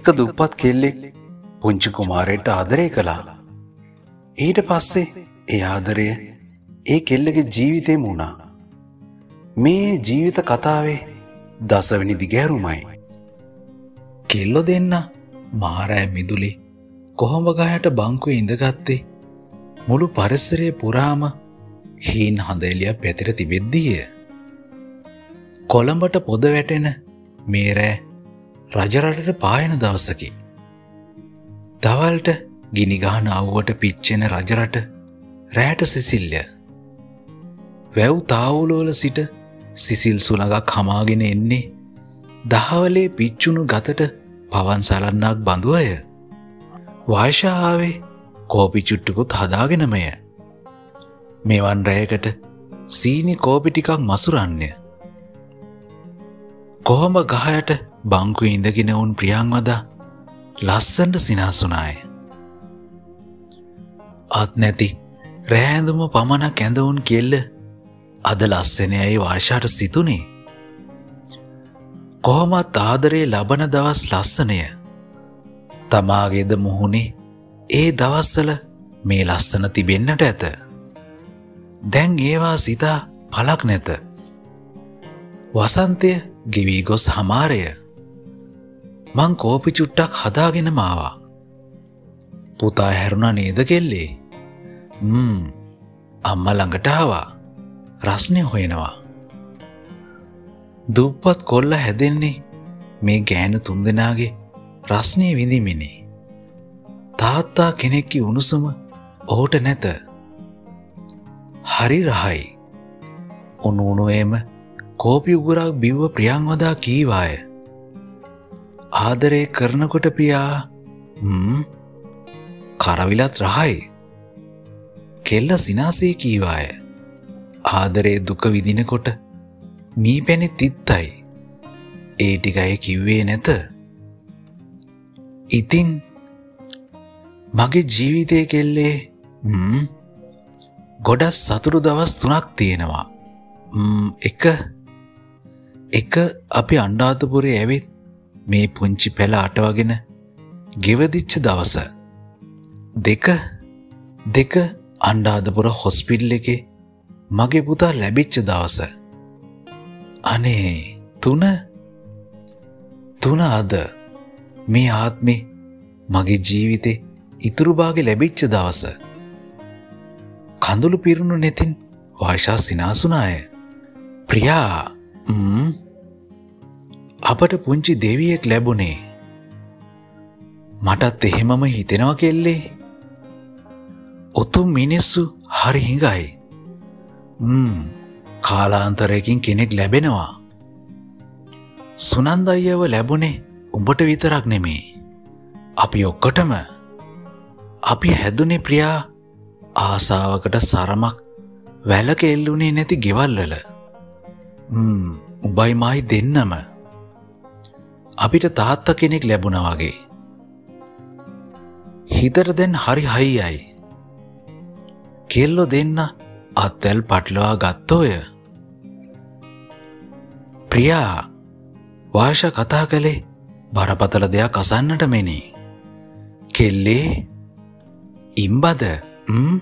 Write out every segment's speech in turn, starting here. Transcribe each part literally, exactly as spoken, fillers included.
එක දුප්පත් කෙල්ලෙක් පුංචි කුමාරයට ආදරය කළා. ඊට පස්සේ ඒ ආදරය ඒ කෙල්ලගේ ජීවිතේම වුණා. මේ ජීවිත කතාවේ දසවෙනි දිගෑරුමයි. කෙල්ලෝ දෙන්න මාරෑ මිදුලි කොහොඹ ගහයට බංකුවේ ඉඳගත්තේ මුළු පරිසරයේ පුරාම හීන් හඳ එළියක් පැතිර තිබෙද්දීය. කොළඹට පොද වැටෙන මේ රෑ රජරටට පායන දවසකි. දවල්ට ගිනි ගහන අවුවට පිච්චෙන රජරට රෑට සිසිල්ය. වැව් තාවුලවල සිට සිසිල් සුළඟක් හමාගෙන එන්නේ දහවලේ පිච්චුණු ගතට පවන් සලන්නක් බඳුවය. වාෂාවේ කෝපි චුට්ටකුත් හදාගෙනමය. මෙවන් රෑකට සීනි කෝපි ටිකක් මසුරන්නේ. කොහොඹ ගහයට බංකුවේ ඉඳගෙන වුන් ප්‍රියංවදා ලස්සනට සිනාසුනාය. අත් නැති රෑඳුම පමණක් ඇඳවුන් කෙල්ල අද ලස්සනයයි වාෂාට සිතුනේ. කොහොමත් ආදරේ ලබන දවස් ලස්සනය. තමාගේද මුහුණේ ඒ දවස්වල මේ ලස්සන තිබෙන්නට ඇත. දැන් ඒවා සිතා පලක් නැත. වසන්තය ගෙවී ගොස් හමාරය. මං කෝපි චුට්ටක් හදාගෙන මාවා. පුතා හැරුණා නේද කෙල්ලේ? ම්ම් අම්මා ළඟට ආවා. රස්නේ හොයනවා. දුප්පත් කොල්ල හැදෙන්නේ මේ ගෑනු තුන්දෙනාගේ රස්නේ විඳිමිනේ. තාත්තා කෙනෙක්ගේ උණුසුම ඔහුට නැත. හරි රහයි. උණු උණුවේම කෝපි උගුරක් බිව්ව ප්‍රියංවදා කීවාය. ආදරේ කරනකොට පියා හ්ම් කරවිලත් රහයි. කෙල්ල සිනාසේ කීවාය. ආදරේ දුක විඳිනකොට මී පැණි තිත්තයි. ඒ ටිකයි කිව්වේ නැත. ඉතින් මගේ ජීවිතයේ කෙල්ලේ හ්ම් ගොඩක් සතුටු දවස් තුනක් තියෙනවා. ම් එක එක අපි අනුරාධපුරේ ඇවිත් මේ පුංචි පැල අටවගෙන ගෙවදිච්ච දවස. දෙක දෙක අනුරාධපුර හොස්පිටල් එකේ මගේ පුතා ලැබිච්ච දවස. අනේ තුන තුන අද මේ ආත්මේ මගේ ජීවිතේ ඉතුරු භාගේ ලැබිච්ච දවස. කඳුළු පිරුණු නෙතින් වාෂා සිනාසුනාය. ප්‍රියා ම් අපට පුංචි දෙවියෙක් ලැබුණේ. මටත් එහෙමම හිතෙනවා කෙල්ලේ. උතුම් මිනිස්සු හරි හිඟයි. ම් කාලාන්තරයකින් කෙනෙක් ලැබෙනවා. සුනන්ද අයියව ලැබුණේ උඹට විතරක් නෙමේ. අපි ඔක්කොටම. අපි හැදුනේ ප්‍රියා ආසාවකට සරමක් වැලක එල්ලුනේ නැති ගෙවල්වල. ම් උඹයි මායි දෙන්නම. අපිට තාත්තා කෙනෙක් ලැබුණා වගේ. හිතට දැන් හරි හයියයි. කෙල්ලෝ දෙන්න අත්වැල් පටලවා ගත්තෝය. ප්‍රියා වාෂා කතා කළේ බරපතල දෙයක් අසන්නට මෙනි. කෙල්ලේ ඉම්බද ම්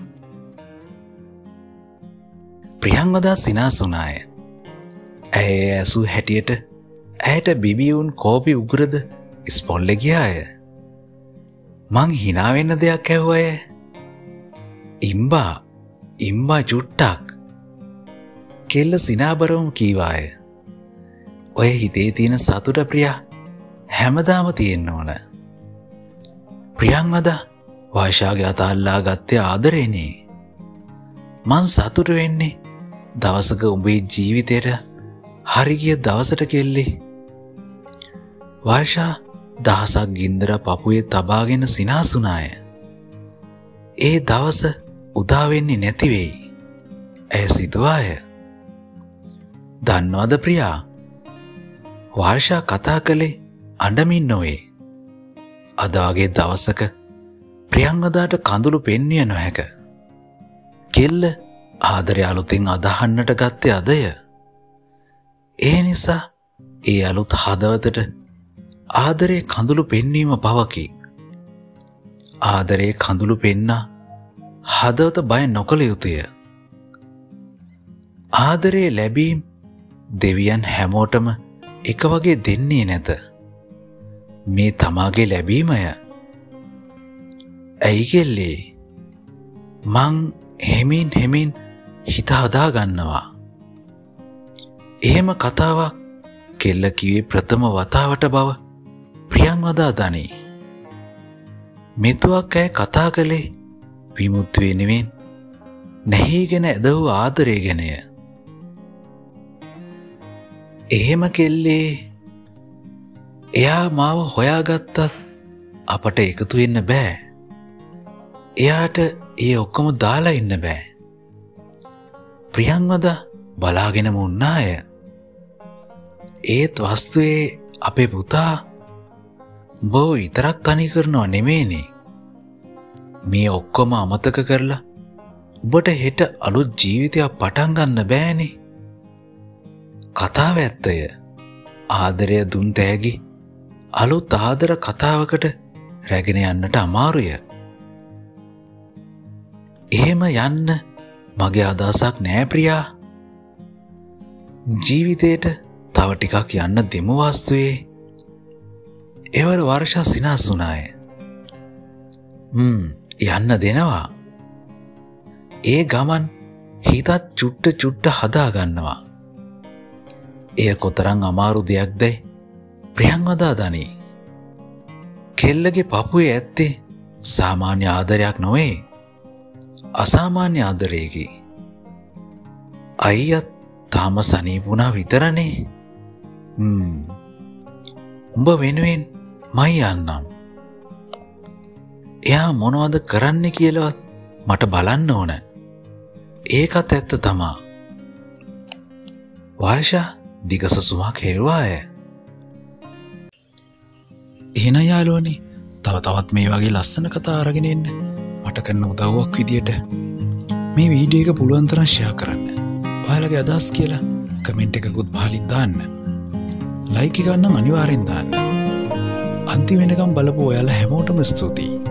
ප්‍රියංවදා සිනාසුනාය. ඇය ඇසූ හැටියට ඇයට බිබිවුන් කෝපි උගුරද ස්පොල්ල ගියාය. මං හිනාවෙන්න දෙයක් ඇහුවය. ඉම්බා ඉම්බා චුට්ටක්. කෙල්ල සිනාබරවම කීවාය. ඔය හිතේ තියෙන සතුට ප්‍රියා හැමදාම තියෙන්න ඕන. ප්‍රියංවදා වාෂාගේ අත අල්ලා ගත්තේ ආදරේනේ. මං සතුට වෙන්නේ දවසක උඹේ ජීවිතේට හරි ගිය දවසට කෙල්ලේ. වාෂා දහසක් ගින්දර පපුවේ තබාගෙන සිනාසුනාය. ඒ දවස උදා වෙන්නේ නැති වෙයි. ඇය සිතුවාය. දන්නවද ප්‍රියා? වාෂා කතා කළේ අඬමින් නොවේ. අද වගේ දවසක ප්‍රියංවදාට කඳුළු පෙන්විය නොහැක. කෙල්ල ආදරය අලුතින් අදහන්නට ගත්තේ අදය. ඒ නිසා ඒ අලුත් හදවතට ආදරේ කඳුළු පෙන්වීම බවකි. ආදරේ කඳුළු පෙන්නා හදවත බය නොකළ යුතුය. ආදරේ ලැබීම් දෙවියන් හැමෝටම එක වගේ දෙන්නේ නැත. මේ තමාගේ ලැබීමය. ඇයි කෙල්ලේ? මං හෙමින් හෙමින් හිත හදා ගන්නවා. එහෙම කතාවක් කෙල්ල කිව්වේ ප්‍රථම වතාවට බව ප්‍රියංවදා දනී. මෙතුවක් ඇය කතා කළේ විමුක්ති වෙනුවෙන් නැහිගෙන ඇද වූ ආදරය ගැනය. එහෙම කෙල්ලේ එයා මාව හොයාගත්තත් අපට එකතු වෙන්න බෑ. එයාට ඒ ඔක්කොම දාලා ඉන්න බෑ. ප්‍රියංවදා බලාගෙනම උන්නාය. ඒත් වස්තුවේ අපේ පුතා උඹ විතරක් තනි කරනවා නෙමේනේ. මේ ඔක්කොම අමතක කරලා උඹට හෙට අලුත් ජීවිතයක් පටන් ගන්න බෑනේ. කතාව ඇත්තය. ආදරය දුන් තෑගි අලුත් ආදර කතාවකට රැගෙන යන්නට අමාරුය. එහෙම යන්න මගේ අදහසක් නෑ ප්‍රියා. ජීවිතේට තව ටිකක් යන්න දෙමු වස්තුවේ. එවර වර්ෂා සිනාසුනාය. හ්ම් යන්න දෙනවා. ඒ ගමන් හිතත් චුට්ට චුට්ට හදා ගන්නවා. එය කොතරම් අමාරු දෙයක්දයි ප්‍රියංවදා දනී. කෙල්ලගේ පපුවේ ඇත්තේ සාමාන්‍ය ආදරයක් නොවේ. අසාමාන්‍ය ආදරයකි. අයියත් තාම සනීපුණා විතරනේ. හ්ම් උඹ වෙනුවෙන් මයි යන්නම්. එයා මොනවද කරන්න කියලාවත් මට බලන්න ඕන. ඒකත් ඇත්ත තමා. වර්ෂා දිගසසුමක් හෙළුවාය. එහෙනම් යාළුවනේ තව තවත් මේ වගේ ලස්සන කතා අරගෙන එන්න මට කරන උදව්වක් විදියට මේ වීඩියෝ එක පුළුවන් තරම් ෂෙයා කරන්න. ඔයාලගේ අදහස් කියලා කමෙන්ට් එකකුත් පහලින් දාන්න. ලයික් එක ගන්න අනිවාර්යෙන් දාන්න. අන්තිම වෙනකම් බලපු ඔයාලා හැමෝටම ස්තුතියි.